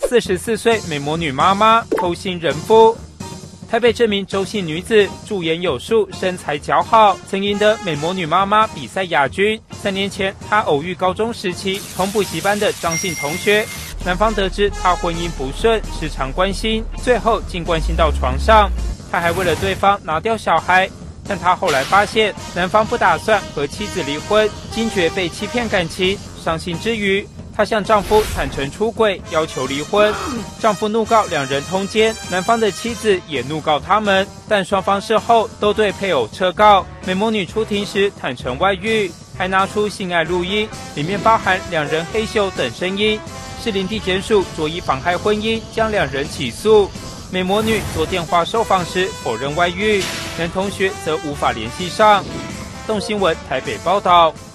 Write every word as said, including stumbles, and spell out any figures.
四十四岁美魔女妈妈偷腥人夫。台北这名周姓女子驻颜有术，身材姣好，曾赢得美魔女妈妈比赛亚军。三年前，她偶遇高中时期同补习班的张姓同学，男方得知她婚姻不顺，时常关心，最后竟关心到床上。他还为了对方拿掉小孩，但他后来发现男方不打算和妻子离婚，惊觉被欺骗感情，伤心之余，她向丈夫坦诚出轨，要求离婚。丈夫怒告两人通奸，男方的妻子也怒告他们，但双方事后都对配偶撤告。美魔女出庭时坦诚外遇，还拿出性爱录音，里面包含两人嘿咻等声音。士林地检署着以妨害婚姻，将两人起诉。美魔女昨电话受访时否认外遇，男同学则无法联系上。动新闻台北报道。